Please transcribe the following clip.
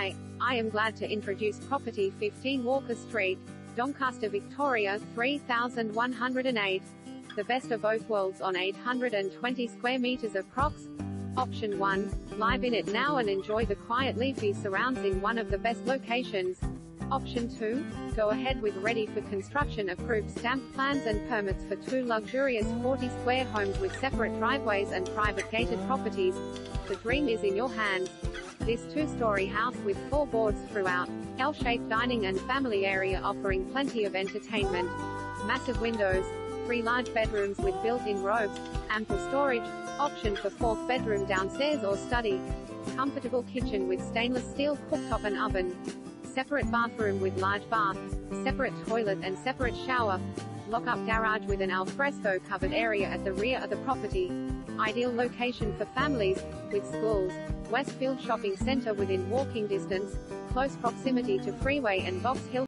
Hi, I am glad to introduce property 15 Walker Street, Doncaster, Victoria, 3108. The best of both worlds on 820 square meters approx. Option 1. Live in it now and enjoy the quiet leafy surrounds in one of the best locations. Option 2. Go ahead with ready for construction approved stamped plans and permits for 2 luxurious 40 square homes with separate driveways and private gated properties. The dream is in your hands. This 2-story house with 4 boards throughout, L-shaped dining and family area offering plenty of entertainment. Massive windows, 3 large bedrooms with built-in robes, ample storage, option for 4th bedroom downstairs or study. Comfortable kitchen with stainless steel cooktop and oven. Separate bathroom with large bath, separate toilet and separate shower. Lock-up garage with an alfresco covered area at the rear of the property. Ideal location for families, with schools. Westfield Shopping Centre within walking distance, close proximity to freeway and Box Hill